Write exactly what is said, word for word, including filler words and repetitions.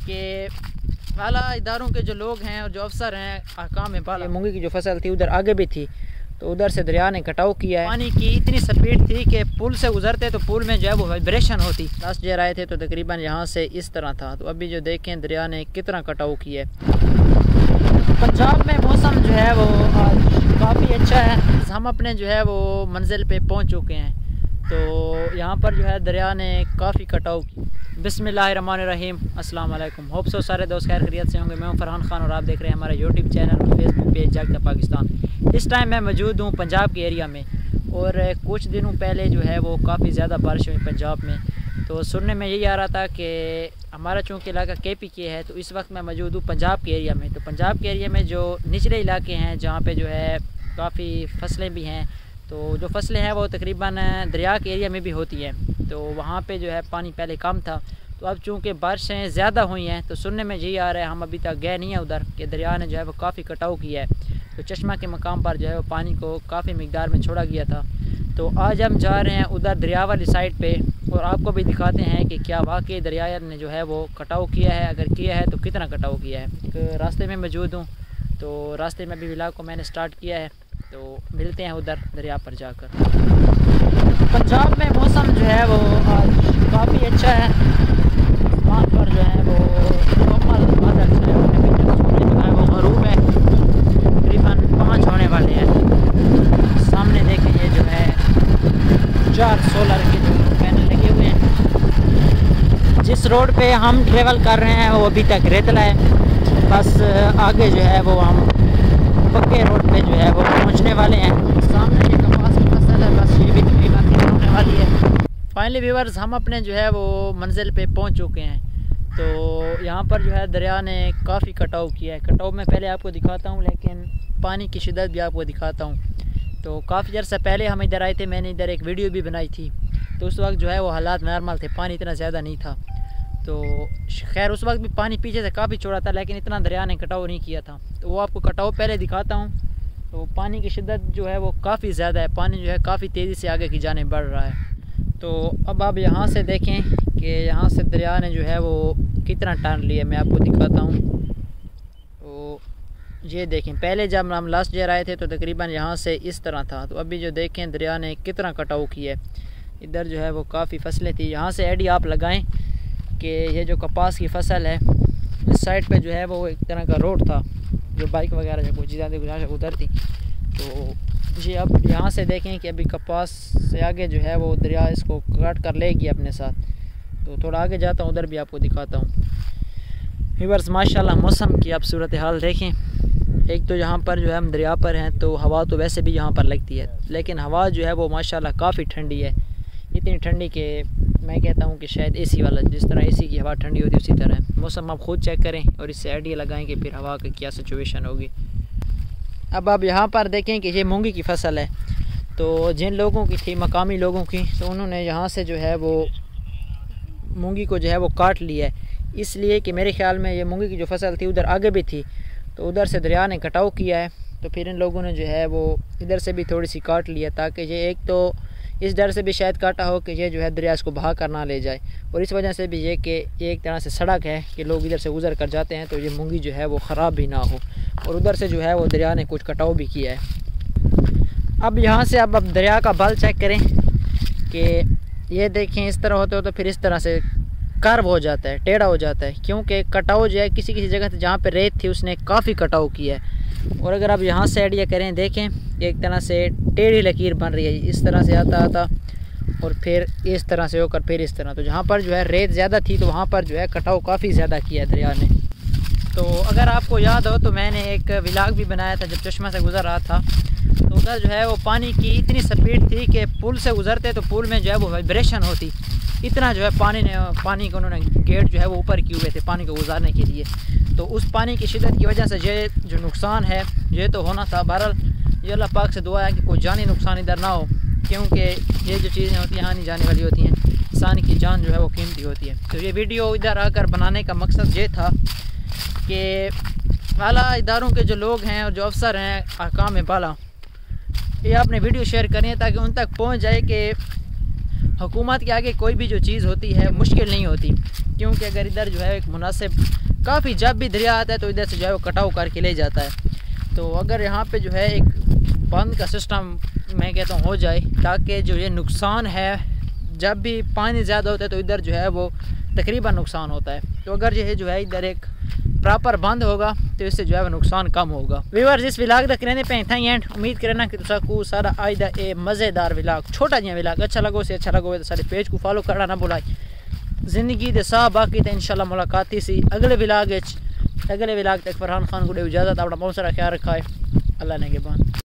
कि आला इदारों के जो लोग हैं और जो अफसर हैं अहकाम में बाला, मूंगी की जो फसल थी उधर आगे भी थी, तो उधर से दरिया ने कटाव किया है। पानी की इतनी स्पीड थी कि पुल से गुजरते तो पुल में जो है वो वाइब्रेशन होती। लास्ट ईयर आए थे तो तकरीबन यहाँ से इस तरह था, तो अभी जो देखें दरिया ने कितना कटाव किया है। पंजाब में मौसम जो है वो आज काफ़ी अच्छा है। हम अपने जो है वो मंजिल पे पहुँच चुके हैं, तो यहाँ पर जो है दरिया ने काफ़ी कटाव की। बिस्मिल्लाहिर्रहमानिर्रहीम, अस्सलाम वालेकुम। होप सो सारे दोस्त खैर खैरियत से होंगे। मैं हूँ फरहान खान और आप देख रहे हैं हमारा यूट्यूब चैनल और फेसबुक पेज जागता पाकिस्तान। इस टाइम मैं मौजूद हूँ पंजाब के एरिया में, और कुछ दिनों पहले जो है वो काफ़ी ज़्यादा बारिश हुई पंजाब में। तो सुनने में यही आ रहा था कि हमारा चूँकि इलाका के पी के है, तो इस वक्त मैं मौजूद हूँ पंजाब के एरिया में। तो पंजाब के एरिया में जो निचले इलाके हैं जहाँ पे जो है काफ़ी फसलें भी हैं, तो जो फसलें हैं वो तकरीबन दरिया के एरिया में भी होती हैं, तो वहाँ पे जो है पानी पहले कम था। तो अब चूँकि बारिशें ज़्यादा हुई हैं, तो सुनने में यही आ रहा है, हम अभी तक गए नहीं हैं उधर, कि दरिया ने जो है वो काफ़ी कटाव किया है। तो चश्मा के मकाम पर जो है वो पानी को काफ़ी मिकदार में छोड़ा गया था। तो आज हम जा रहे हैं उधर दरिया वाली साइड पे, और आपको भी दिखाते हैं कि क्या वाकई दरिया ने जो है वो कटाव किया है, अगर किया है तो कितना कटाव किया है। एक रास्ते में मौजूद हूँ, तो रास्ते में भी व्लॉग को मैंने स्टार्ट किया है, तो मिलते हैं उधर दरिया पर जाकर। पंजाब में मौसम जो है वो आज काफ़ी अच्छा है। वहाँ पर जो है वो नॉर्मल बादल जो है वो गरूब है, तकरीबन पाँच होने वाले हैं। सामने देखें ये जो है चार सोलर के जो पैनल लगे हुए हैं। जिस रोड पे हम ट्रेवल कर रहे हैं वो अभी तक रेतला है, बस आगे जो है वो हम पक्के रोड पे जो है वो पहुंचने वाले हैं। सामने ये कपास की फसल है, बस ये भी तकरीबन होने वाली है। फाइनली व्यूअर्स, हम अपने जो है वो मंजिल पे पहुंच चुके हैं। तो यहाँ पर जो है दरिया ने काफ़ी कटाव किया है। कटाव में पहले आपको दिखाता हूँ, लेकिन पानी की शिद्दत भी आपको दिखाता हूँ। तो काफ़ी अर्सा पहले हम इधर आए थे, मैंने इधर एक वीडियो भी बनाई थी, तो उस वक्त जो है वो हालात नॉर्मल थे, पानी इतना ज़्यादा नहीं था। तो खैर उस वक्त भी पानी पीछे से काफ़ी चौड़ा था, लेकिन इतना दरिया ने कटाव नहीं किया था। तो वो आपको कटाव पहले दिखाता हूँ। तो पानी की शिद्दत जो है वो काफ़ी ज़्यादा है, पानी जो है काफ़ी तेज़ी से आगे की जाने बढ़ रहा है। तो अब आप यहाँ से देखें कि यहाँ से दरिया ने जो है वो कितना टर्न लिया, मैं आपको दिखाता हूँ। तो ये देखें, पहले जब हम लास्ट ईयर आए थे तो तकरीबन यहाँ से इस तरह था, तो अभी जो देखें दरिया ने कितना कटाव किया है। इधर जो है वो काफ़ी फसलें थी। यहाँ से एडी आप लगाएं कि ये जो कपास की फसल है, इस साइड पे जो है वो एक तरह का रोड था, जो बाइक वगैरह जो कुछ चीज़ें गुजारा उधर थी। तो जी अब यहाँ से देखें कि अभी कपास से आगे जो है वो दरिया इसको काट कर लेगी अपने साथ। तो थोड़ा आगे जाता हूँ, उधर भी आपको दिखाता हूँ। व्यूअर्स, माशाल्लाह मौसम की आप सूरत हाल देखें। एक तो यहाँ पर जो है हम दरिया पर हैं, तो हवा तो वैसे भी यहाँ पर लगती है, लेकिन हवा जो है वो माशाल्लाह काफ़ी ठंडी है। इतनी ठंडी कि मैं कहता हूँ कि शायद एसी वाला, जिस तरह एसी की हवा ठंडी होती है उसी तरह मौसम। आप खुद चेक करें और इससे आइडिया लगाएं कि फिर हवा की क्या सिचुएशन होगी। अब आप यहाँ पर देखें कि ये मूंगी की फसल है। तो जिन लोगों की थी, मकामी लोगों की, तो उन्होंने यहाँ से जो है वो मूंगी को जो है वो काट लिया है, इसलिए कि मेरे ख्याल में ये मूंगी की जो फसल थी उधर आगे भी थी, तो उधर से दरिया ने कटाव किया है। तो फिर इन लोगों ने जो है वो इधर से भी थोड़ी सी काट लिया, ताकि ये एक तो इस डर से भी शायद काटा हो कि ये जो है दरिया इसको बहा कर ना ले जाए, और इस वजह से भी ये कि ये एक तरह से सड़क है कि लोग इधर से गुजर कर जाते हैं, तो ये मूंगी जो है वो ख़राब भी ना हो। और उधर से जो है वो दरिया ने कुछ कटाव भी किया है। अब यहाँ से अब अब दरिया का बल चेक करें कि ये देखें, इस तरह होते हो तो फिर इस तरह से कर्व हो जाता है, टेढ़ा हो जाता है, क्योंकि कटाव जो है किसी किसी जगह से जहाँ पर रेत थी उसने काफ़ी कटाव किया है। और अगर आप यहाँ से आइडिया करें, देखें एक तरह से टेढ़ी लकीर बन रही है, इस तरह से आता आता और फिर इस तरह से होकर फिर इस तरह। तो जहाँ पर जो है रेत ज़्यादा थी, तो वहाँ पर जो है कटाव काफ़ी ज़्यादा किया है दरिया ने। तो अगर आपको याद हो तो मैंने एक व्लॉग भी बनाया था जब चश्मा से गुजर रहा था, तो उधर जो है वो पानी की इतनी स्पीड थी कि पुल से गुजरते तो पुल में जो है वो वाइब्रेशन होती। इतना जो है पानी ने पानी को उन्होंने गेट जो है वो ऊपर किए हुए थे पानी को गुजारने के लिए। तो उस पानी की शिद्दत की वजह से ये जो नुकसान है ये तो होना था। बहरहाल ये अल्लाह पाक से दुआ है कि कोई जानी नुकसान इधर ना हो, क्योंकि ये जो चीज़ें होती हैं आनी जाने वाली होती हैं, इंसान की जान जो है वो कीमती होती है। तो ये वीडियो इधर आकर बनाने का मकसद ये था कि आला इदारों के जो लोग हैं और जो अफसर हैं अहकाम बाला, ये आपने वीडियो शेयर करें ताकि उन तक पहुंच जाए कि हुकूमत के आगे कोई भी जो चीज़ होती है मुश्किल नहीं होती, क्योंकि अगर इधर जो है एक मुनासिब काफ़ी जब भी दरिया आता है तो इधर से जो है वो कटाव करके ले जाता है। तो अगर यहाँ पे जो है एक बंद का सिस्टम मैं कहता हूँ हो जाए, ताकि जो ये नुकसान है जब भी पानी ज़्यादा होता है तो इधर जो है वो तकरीबन नुकसान होता है। तो अगर ये जो है इधर एक प्रॉपर बंद होगा तो इससे जो है नुकसान कम होगा। व्यूअर्स इस विलाग तक रहने पे था एंड उम्मीद करना कि तुसाकू सारा आइदा ए मज़ेदार विलाग छोटा जिहा विलाग अच्छा लगो से अच्छा लगो तो सारे पेज को फॉलो करना ना भुलाए। जिंदगी दे सा बाकी तो इंशाल्लाह मुलाकात ही सी अगले विलाग अगले विलाग तक फरहान खान को इजाज़त, अपना बहुत सारा ख्याल रखा है। अल्लाह ने के बाद।